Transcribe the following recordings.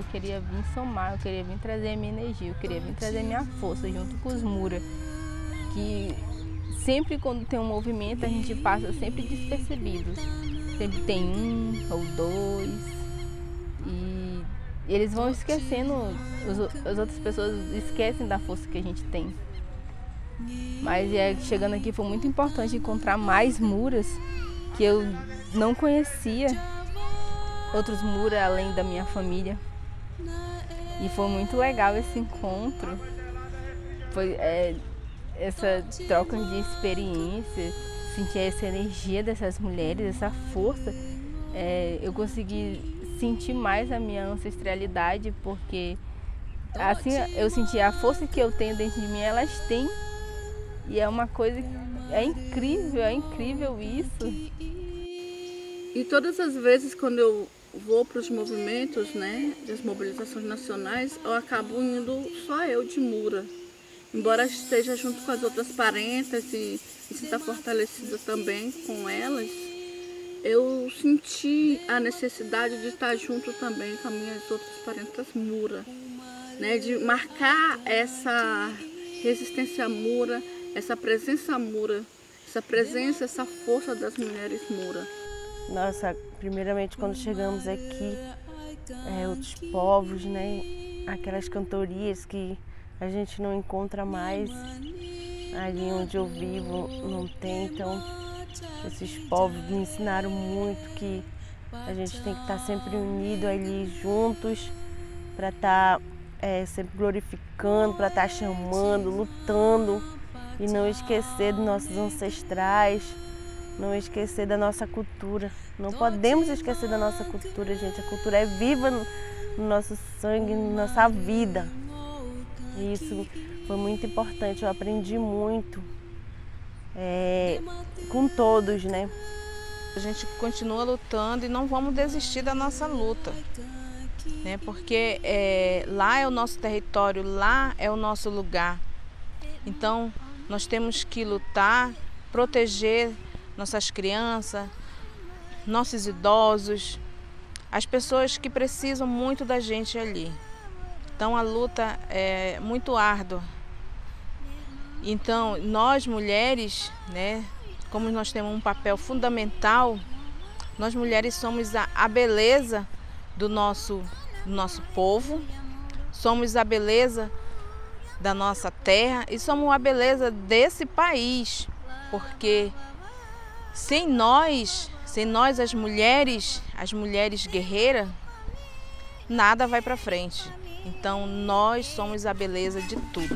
eu queria vir somar, eu queria vir trazer a minha energia, eu queria vir trazer a minha força junto com os Mura, que sempre quando tem um movimento a gente passa sempre despercebido. Sempre tem um ou dois e eles vão esquecendo, as outras pessoas esquecem da força que a gente tem. Mas chegando aqui foi muito importante encontrar mais Muras que eu não conhecia, outros Mura além da minha família. E foi muito legal esse encontro, foi essa troca de experiência, sentir essa energia dessas mulheres, essa força. Eu consegui sentir mais a minha ancestralidade, porque assim eu senti a força que eu tenho dentro de mim, elas têm. E é uma coisa, é incrível isso. E todas as vezes quando eu vou para os movimentos, né, das mobilizações nacionais, eu acabo indo só eu de Mura. Embora esteja junto com as outras parentas e sinta fortalecida também com elas, eu senti a necessidade de estar junto também com as minhas outras parentas Mura, né, de marcar essa resistência Mura, essa presença Mura, essa força das mulheres Mura. Nossa, primeiramente quando chegamos aqui, outros povos, né, aquelas cantorias que a gente não encontra mais, ali onde eu vivo não tem, então esses povos me ensinaram muito que a gente tem que estar sempre unido ali juntos para estar sempre glorificando, para estar chamando, lutando e não esquecer dos nossos ancestrais, não esquecer da nossa cultura. Não podemos esquecer da nossa cultura, gente. A cultura é viva no nosso sangue, na nossa vida. E isso foi muito importante, eu aprendi muito com todos, né? A gente continua lutando e não vamos desistir da nossa luta, né? Porque lá é o nosso território, lá é o nosso lugar. Então, nós temos que lutar, proteger nossas crianças, nossos idosos, as pessoas que precisam muito da gente ali. Então a luta é muito árdua. Então nós mulheres, né, como nós temos um papel fundamental, nós mulheres somos a beleza do nosso povo, somos a beleza da nossa terra e somos a beleza desse país, porque sem nós as mulheres guerreiras, nada vai para frente. Então nós somos a beleza de tudo.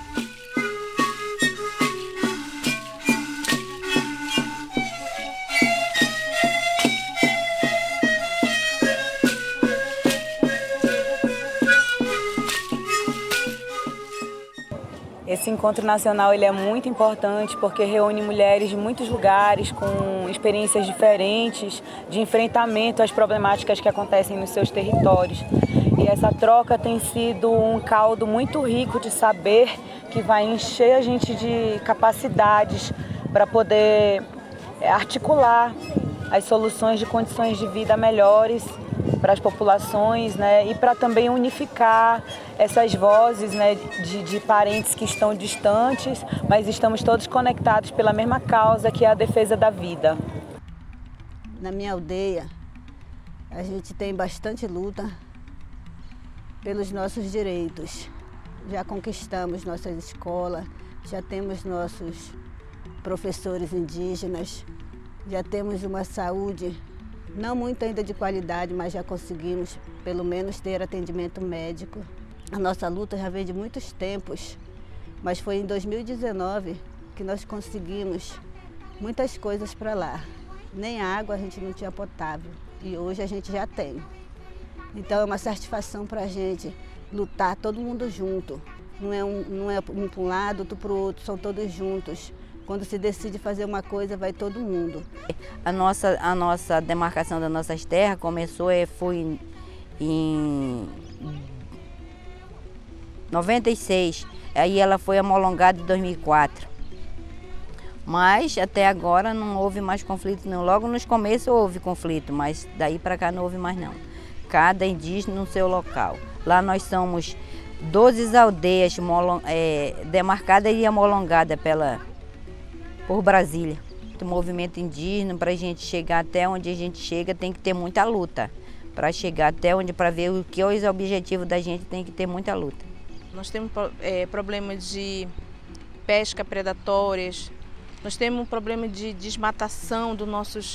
Esse encontro nacional ele é muito importante porque reúne mulheres de muitos lugares com experiências diferentes de enfrentamento às problemáticas que acontecem nos seus territórios. E essa troca tem sido um caldo muito rico de saber que vai encher a gente de capacidades para poder articular as soluções de condições de vida melhores para as populações, né, e para também unificar essas vozes, né, de parentes que estão distantes, mas estamos todos conectados pela mesma causa, que é a defesa da vida. Na minha aldeia, a gente tem bastante luta pelos nossos direitos. Já conquistamos nossa escola, já temos nossos professores indígenas, já temos uma saúde não muito ainda de qualidade, mas já conseguimos pelo menos ter atendimento médico. A nossa luta já vem de muitos tempos, mas foi em 2019 que nós conseguimos muitas coisas para lá. Nem água a gente não tinha potável e hoje a gente já tem. Então é uma satisfação para a gente lutar todo mundo junto. Não é um para um lado, outro para o outro, são todos juntos. Quando se decide fazer uma coisa, vai todo mundo. A nossa demarcação das nossas terras foi em 96, aí ela foi homologada em 2004. Mas até agora não houve mais conflito não. Logo nos começos houve conflito, mas daí para cá não houve mais não. cada indígena no seu local. Lá nós somos 12 aldeias demarcadas e homologadas por Brasília. O movimento indígena, para a gente chegar até onde a gente chega, tem que ter muita luta. Para chegar até onde, para ver o que é os objetivos da gente, tem que ter muita luta. Nós temos problemas de pesca predatórias, nós temos um problema de desmatação da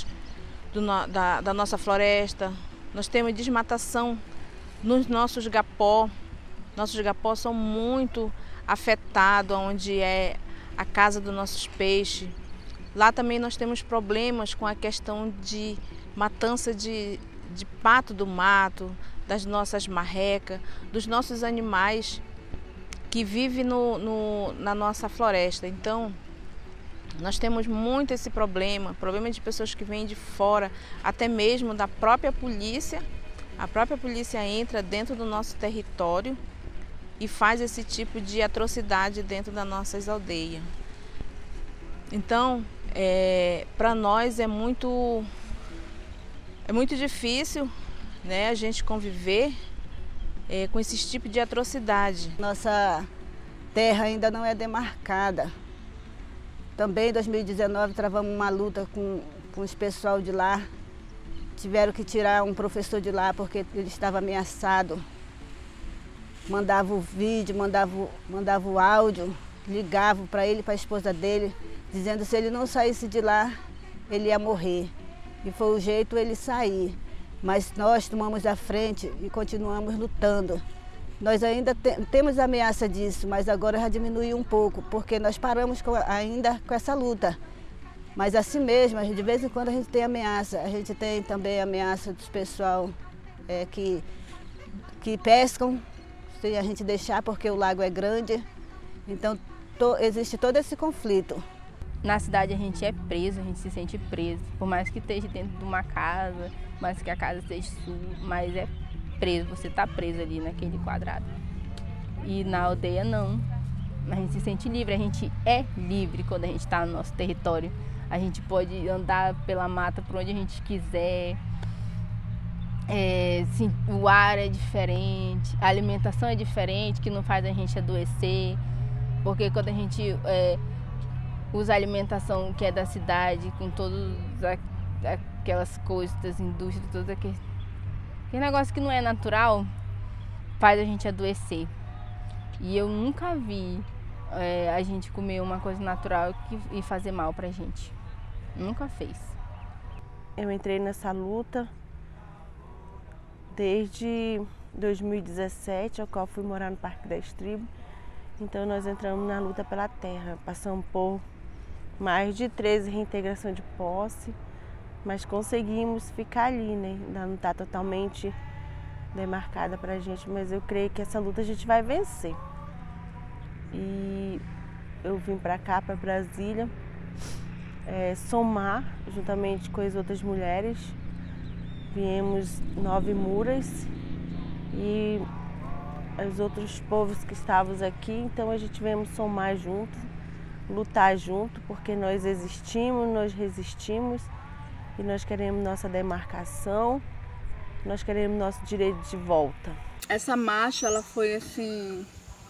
nossa floresta, nós temos desmatação nos nossos gapó. Nossos gapós são muito afetados, onde é a casa dos nossos peixes. Lá também nós temos problemas com a questão de matança de pato do mato, das nossas marrecas, dos nossos animais que vivem na nossa floresta. Então, nós temos muito esse problema de pessoas que vêm de fora, até mesmo da própria polícia. A própria polícia entra dentro do nosso território e faz esse tipo de atrocidade dentro das nossas aldeias. Então, para nós é muito difícil, né, a gente conviver com esse tipo de atrocidade. Nossa terra ainda não é demarcada. Também em 2019 travamos uma luta com os pessoal de lá. Tiveram que tirar um professor de lá porque ele estava ameaçado. Mandava o vídeo, mandava o áudio, ligava para ele, para a esposa dele, dizendo que se ele não saísse de lá, ele ia morrer. E foi o jeito ele sair. Mas nós tomamos a frente e continuamos lutando. Nós ainda temos ameaça disso, mas agora já diminuiu um pouco, porque nós paramos ainda com essa luta. Mas assim mesmo, de vez em quando a gente tem ameaça. A gente tem também ameaça dos pessoal que pescam, sem a gente deixar, porque o lago é grande. Então existe todo esse conflito. Na cidade a gente é preso, a gente se sente preso. Por mais que esteja dentro de uma casa, por mais que a casa esteja sua, mas é preso, você está preso ali naquele quadrado. E na aldeia não. A gente se sente livre, a gente é livre quando a gente está no nosso território. A gente pode andar pela mata por onde a gente quiser. O ar é diferente, a alimentação é diferente, que não faz a gente adoecer. Porque quando a gente usa a alimentação que é da cidade, com todas aquelas coisas das indústrias, todo aquele negócio que não é natural, faz a gente adoecer. E eu nunca vi a gente comer uma coisa natural e fazer mal pra gente. Nunca fez. Eu entrei nessa luta desde 2017, ao qual fui morar no Parque das Tribos. Então nós entramos na luta pela terra, passamos por mais de 13 reintegrações de posse, mas conseguimos ficar ali, né? Ainda não está totalmente demarcada pra gente, mas eu creio que essa luta a gente vai vencer. E eu vim para cá, para Brasília, somar juntamente com as outras mulheres. Viemos 9 muras e os outros povos que estávamos aqui, então a gente veio somar junto, lutar junto, porque nós existimos, nós resistimos e nós queremos nossa demarcação, nós queremos nosso direito de volta. Essa marcha, ela foi assim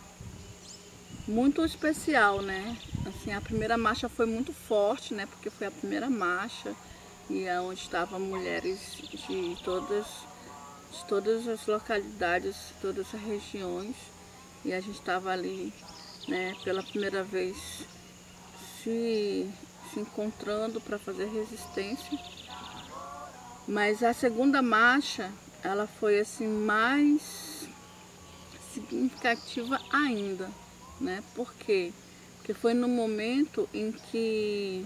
muito especial, né? Assim, a primeira marcha foi muito forte, né? Porque foi a primeira marcha e é onde estavam mulheres de todas as localidades, todas as regiões, e a gente estava ali, né, pela primeira vez se encontrando para fazer resistência. Mas a segunda marcha, ela foi assim mais significativa ainda, né? Por quê? Porque foi no momento em que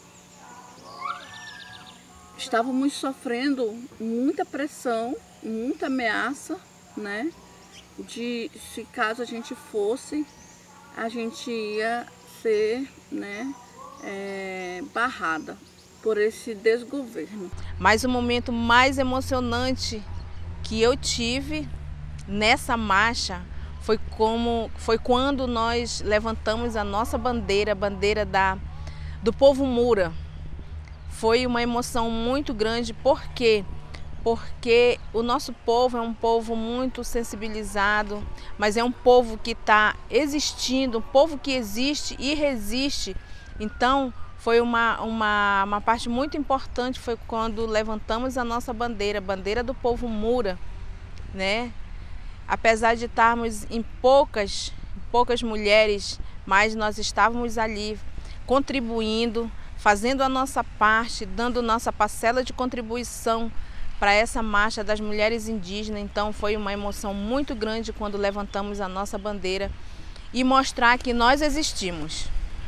estávamos sofrendo muita pressão, muita ameaça, né? De se caso a gente fosse, a gente ia ser, né, barrada por esse desgoverno. Mas o momento mais emocionante que eu tive nessa marcha foi quando nós levantamos a nossa bandeira, a bandeira do povo Mura. Foi uma emoção muito grande, porque porque o nosso povo é um povo muito sensibilizado, mas é um povo que está existindo, um povo que existe e resiste. Então, foi uma parte muito importante, foi quando levantamos a nossa bandeira, a bandeira do povo Mura, né? Apesar de estarmos em poucas mulheres, mas nós estávamos ali contribuindo, fazendo a nossa parte, dando nossa parcela de contribuição para essa marcha das mulheres indígenas. Então foi uma emoção muito grande quando levantamos a nossa bandeira e mostrar que nós existimos.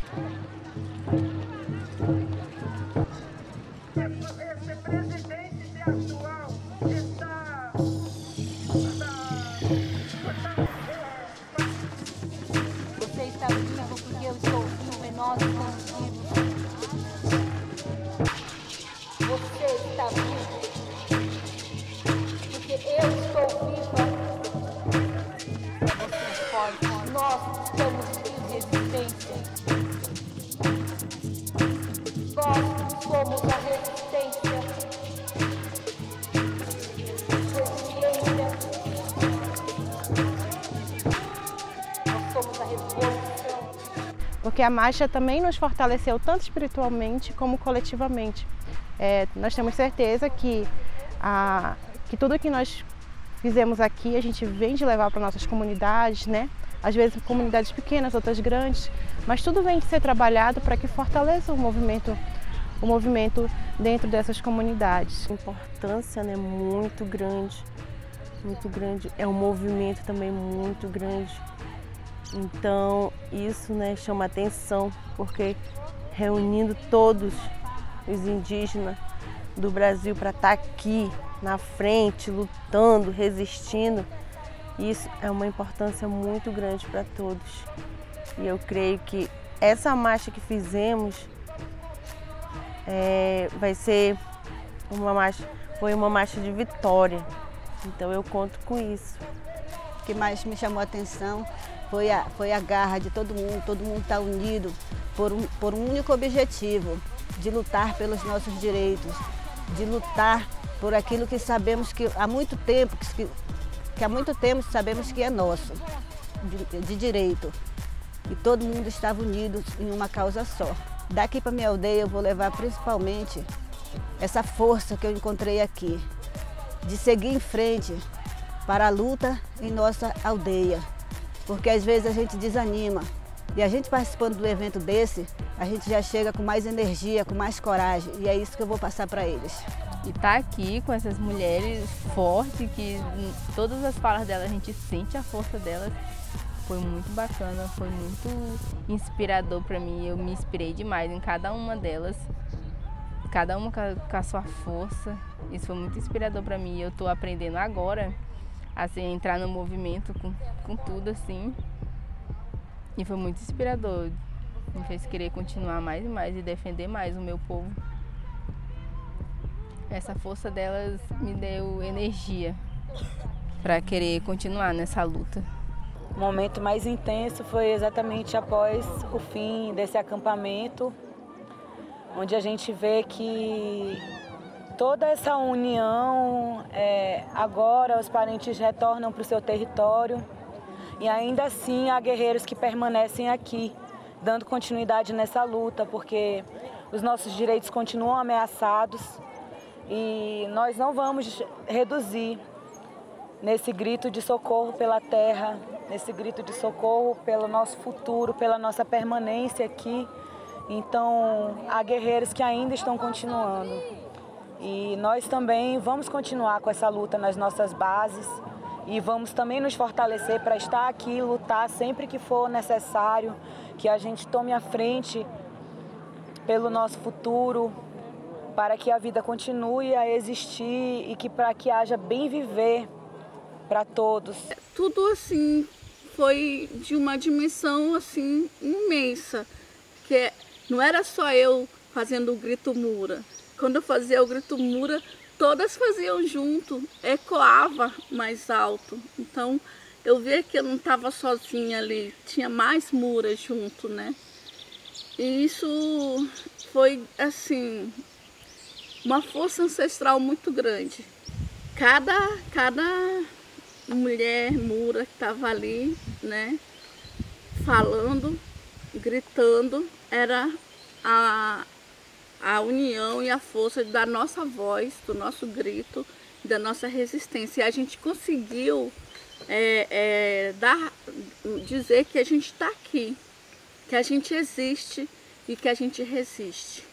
Você está vivo porque eu estou vivo e nós estamos vivos. Você está vivo porque eu estou viva. Você é forte. Nós estamos vivos de existência. Nós somos a resistência. Resistência. Nós somos a revolução. Porque a marcha também nos fortaleceu tanto espiritualmente como coletivamente. Nós temos certeza que tudo que nós fizemos aqui, a gente vem de levar para nossas comunidades, né? Às vezes comunidades pequenas, outras grandes, mas tudo vem de ser trabalhado para que fortaleça o movimento dentro dessas comunidades. A importância, né, muito grande, muito grande. É um movimento também muito grande. Então isso, né, chama atenção, porque reunindo todos os indígenas do Brasil para estar aqui na frente, lutando, resistindo, isso é uma importância muito grande para todos. E eu creio que essa marcha que fizemos foi uma marcha de vitória. Então eu conto com isso. O que mais me chamou a atenção foi a garra de todo mundo está unido por um único objetivo, de lutar pelos nossos direitos, de lutar por aquilo que sabemos que há muito tempo, que há muito tempo sabemos que é nosso, de direito. E todo mundo estava unido em uma causa só. Daqui para minha aldeia eu vou levar principalmente essa força que eu encontrei aqui, de seguir em frente para a luta em nossa aldeia. Porque às vezes a gente desanima. E a gente participando do evento desse, a gente já chega com mais energia, com mais coragem. E é isso que eu vou passar para eles. E estar aqui com essas mulheres fortes, que todas as falas delas a gente sente a força delas, foi muito bacana, foi muito inspirador para mim. Eu me inspirei demais em cada uma delas, cada uma com a sua força. Isso foi muito inspirador para mim. Eu estou aprendendo agora a entrar no movimento com tudo assim. E foi muito inspirador, me fez querer continuar mais e mais e defender mais o meu povo. Essa força delas me deu energia para querer continuar nessa luta. O momento mais intenso foi exatamente após o fim desse acampamento, onde a gente vê que toda essa união, agora os parentes retornam para o seu território. E ainda assim há guerreiros que permanecem aqui, dando continuidade nessa luta, porque os nossos direitos continuam ameaçados e nós não vamos reduzir nesse grito de socorro pela terra, nesse grito de socorro pelo nosso futuro, pela nossa permanência aqui. Então há guerreiros que ainda estão continuando. E nós também vamos continuar com essa luta nas nossas bases. E vamos também nos fortalecer para estar aqui, lutar sempre que for necessário, que a gente tome a frente pelo nosso futuro, para que a vida continue a existir e para que haja bem viver para todos. Tudo assim foi de uma dimensão assim imensa, que não era só eu fazendo o grito Mura. Quando eu fazia o grito Mura, todas faziam junto, ecoava mais alto. Então eu via que eu não estava sozinha ali, tinha mais Muras junto, né? E isso foi assim uma força ancestral muito grande. cada mulher mura que estava ali, né, falando, gritando, era a união e a força da nossa voz, do nosso grito, da nossa resistência. E a gente conseguiu dizer que a gente está aqui, que a gente existe e que a gente resiste.